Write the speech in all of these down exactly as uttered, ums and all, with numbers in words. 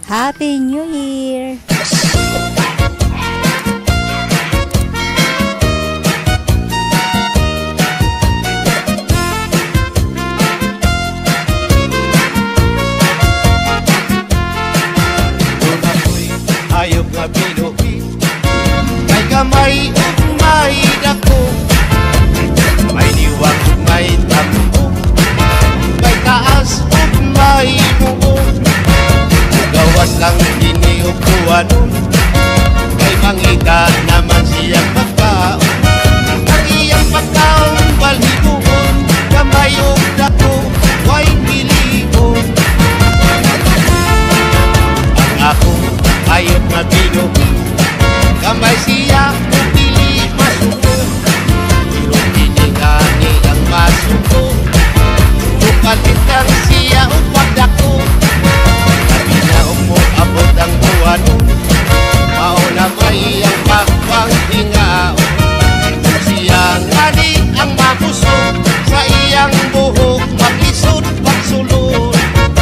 Happy New Year! Hayop nga binuhi kay kamay ug may dako, may diwag ug may tambo, may taas ug may buo. Gawas lang dini ug kuwanon, kay mangita naman siyang pagkaon. Ang iyang pagkaon balhibuon, kamay ug dako way pilion. Ang ako hayop nga binuhi, kamay siya ug dili masuko. Pero dili gani ang masuko, bukalit lang siya ug pagdako. Sabi na mo abot ang buwanon, mao na may ang pagpanghingaon. Siya ngani ang mabusog, sa iyang buhok maglisod pagsulod.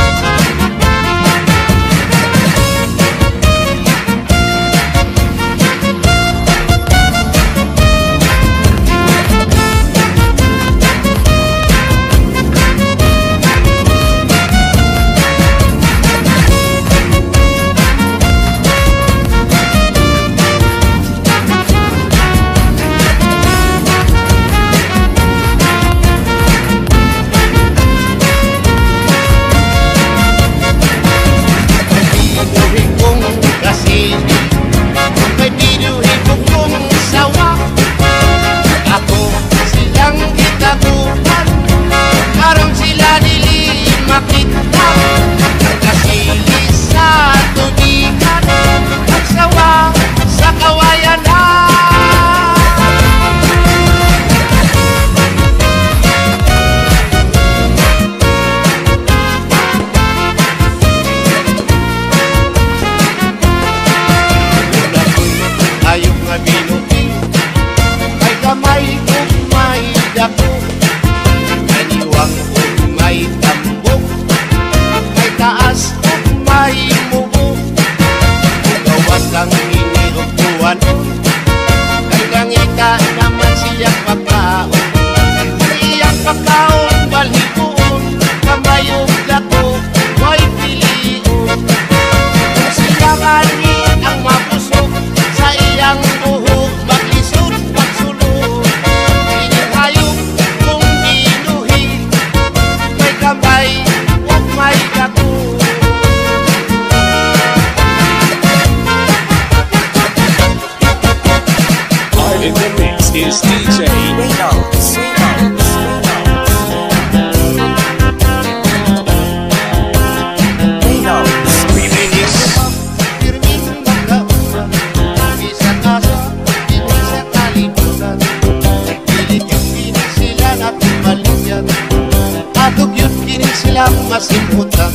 Masimutan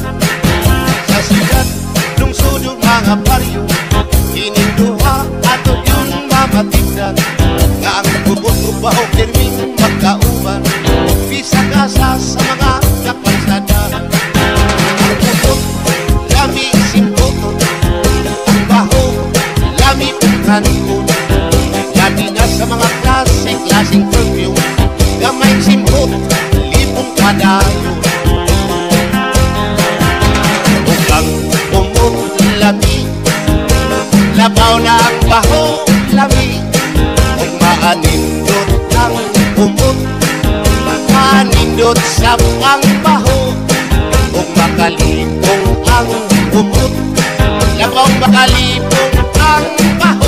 sa sigat lungsod ug mga baryo, kining duha ato yung mamatigdan. Nga ang bubot ug baho pirming magkauban, bisag asa sa mga kapansada. Ang bubot lami simputon, ang baho lami pagkanikon. Lami na sa mga klaseng-klaseng perfume, gamay simpot lipong padayon. Lami, labaw na ang baho, lami, kung maanindot ang umot, maanindot sa ang baho, kung makalipong ang umot, labaw makalipong ang baho.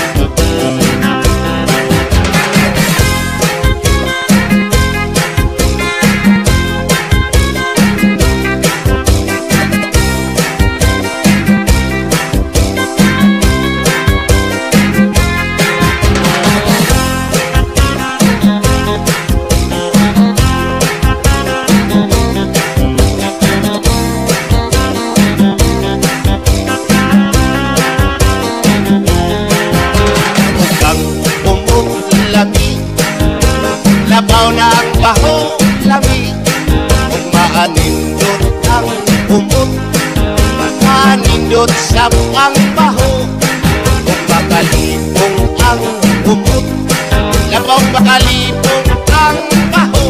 Labaw na ang baho, lami, kung maanindot ang umot, maanindot Nindot sa ang baho kung makalipong ang umot. Labaw makalipong ang baho.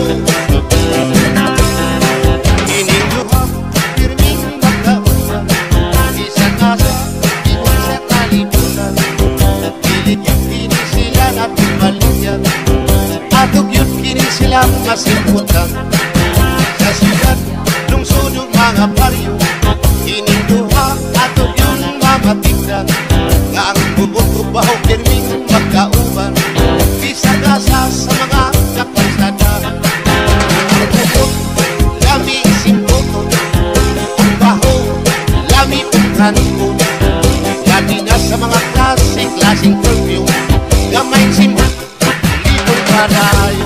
Kining duha pirming magkaunan, isa kasa kini sa kalibutan. Pilit yung kini sila at ibaligyan, atog yun kini sila masimputan. Sa siyudad lungsod ng mga baryo, kining duha atog yun mamatigdan. Nga ang bubot ubaho pirming magkauban, isa kasa sa mga kapansadahan. Ang bubot lami simputon, ang baho lami pagkanipon. Lami na sa mga klaseng-klaseng perfume, gamay simbot libon kadayo.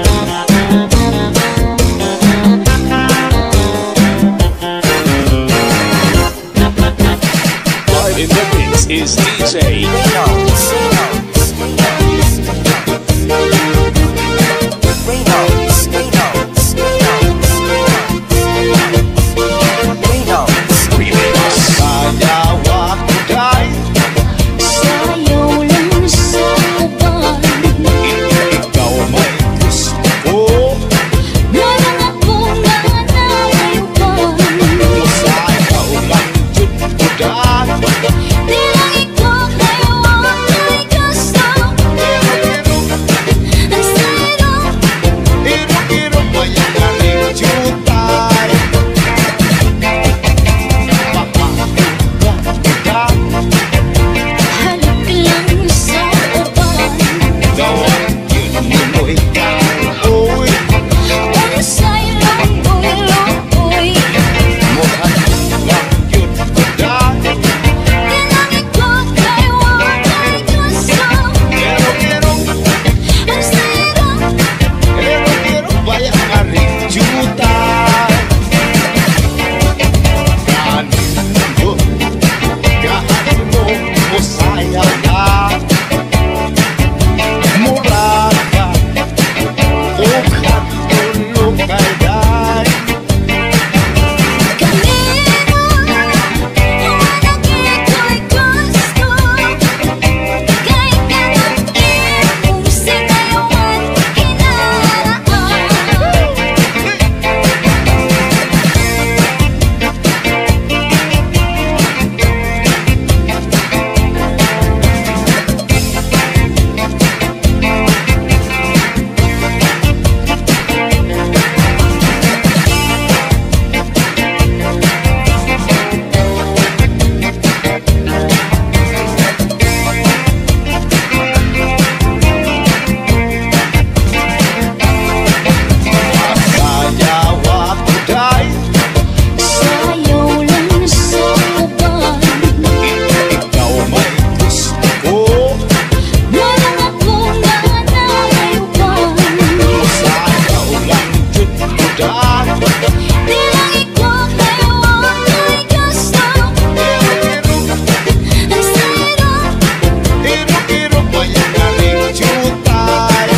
In the mix is D J Reynolds, Reynolds, Reynolds, Reynolds, Reynolds, Reynolds, Remix. Sayawa kuday, Sayaw lang sa uban, ikaw may gusto ko. walang akong nanayuban. Sayaw lang jud kuday, Di lang ikaw ngayon ay gusto. Ang sarap, iro-iro pa yung galing jutay. halik lang sa uban. Gawang yun nimoy ka, oy. Ang sayang uy-uy. Mukha lang yun kuday. Di lang ikaw ngayon ay gusto. Iro-iro, Ang sarap, iro-iro pa yung galing jutay. Kanino, kahit mo musaya ka, mura ka, o katulog kay day. kanino, walang ito'y gusto. Kahit anong iyong sinayawan, kinaraan. Sayawa kuday, Sayaw lang sa uban, ikaw may gusto ko. walang akong nanayuban. Sayaw lang jud kuday, Di lang ikaw ngayon ay gusto. Ang sarap, iro-iro pa yung galing jutay.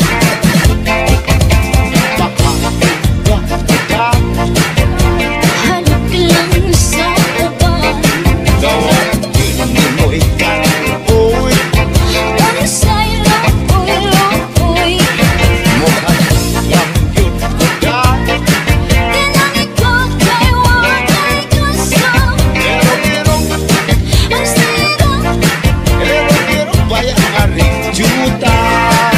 Baka iba ka, halik lang sa uban. gawang yun nimoy ka, oy. Ang sayang uy-uy. Mukha lang yun kuday. Di lang ikaw ngayon ay gusto. Iro-iro, Ang sarap, iro-iro pa yung galing jutay.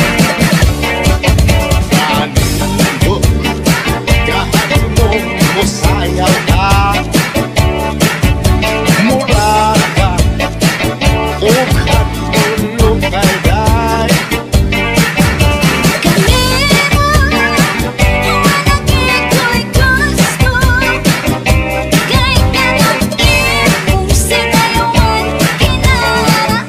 Kanino, kahit mo musayaw ka, mura ka, o katulog kay day. kanino, walang ito'y gusto. Kahit anong iyong sinayawan, kinaraan.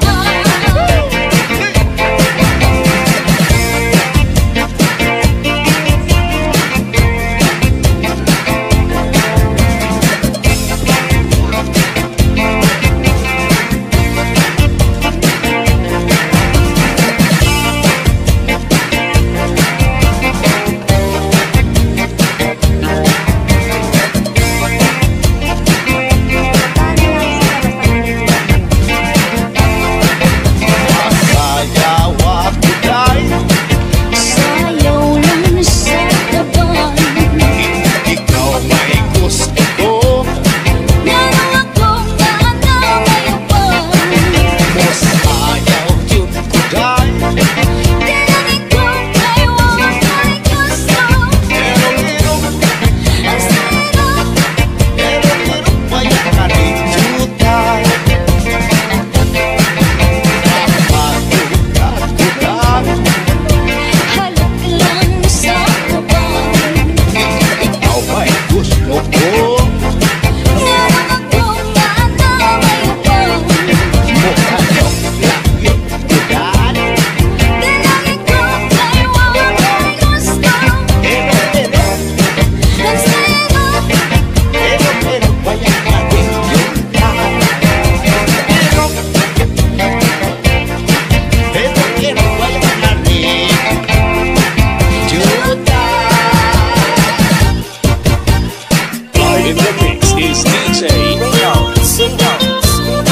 In the mix is D J Reynolds, Reynolds,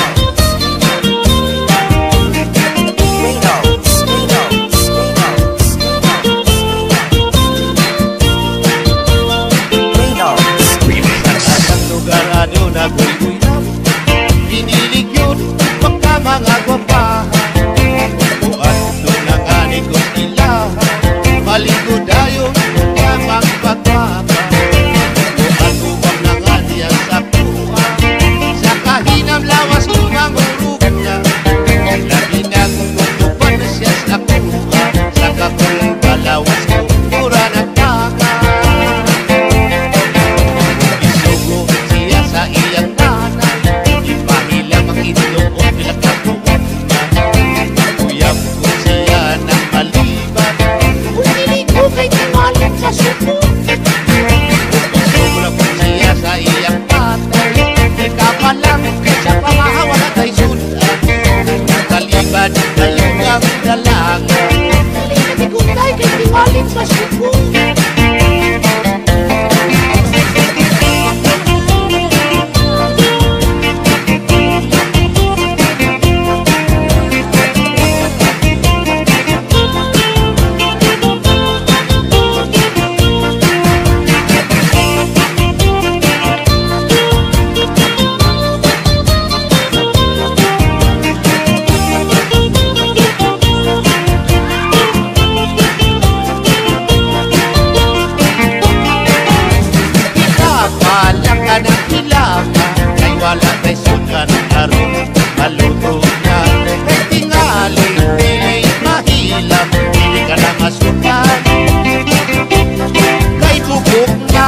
Reynolds, Reynolds, Reynolds, Reynolds. Sa lugar ano naguluyap, pinilig yun pagka mga gwapahan. Buwan doon ang aning ko sila, maligo dayon lamang pagpapa. Buwan ubang na nga diyan sa puwa, sa kahinam lawas ko ng urug na. Lagi na kumukupan na siya sa kuha, sa kakul balawas ko mura ng taka. Isugo siya sa iyang nanay, ipahilang ang itlog o pinagkakuan na. Uyap ko siya ng maliban, Pumili ko kay tiwalit sa suko. Isugo ko siya sa iyang tatay, ika pa lang sa pamahawa na kay sudan. Kaliban ayong ang dalaga, Pumili ko kay tiwalit sa suko. ikapalang ka ng ilama, kay wala kay sudan aron maluto na. Kay tingali, dili mahilap, dili ka na masukan, kay bubok na.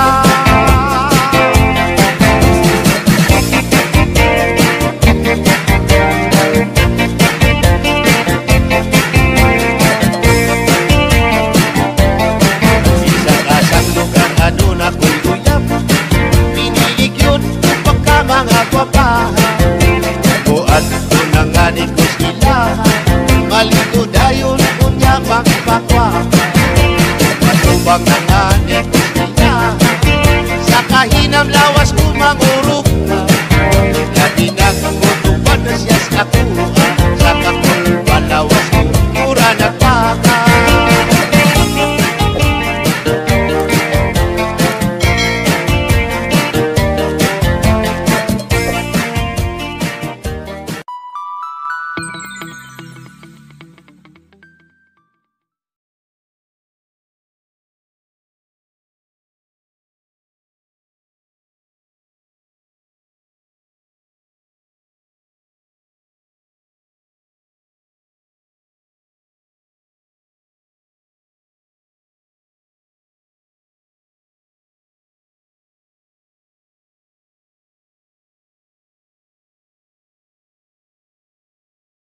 Isang kasang lugar ano na ko'y uyap, pinilig yun pagka mga gwapahan. Buwan doon ang aning ko sila, maligo dayon kunya magpakwapa. Matubang ng aning ko sila, sa kahinam lawa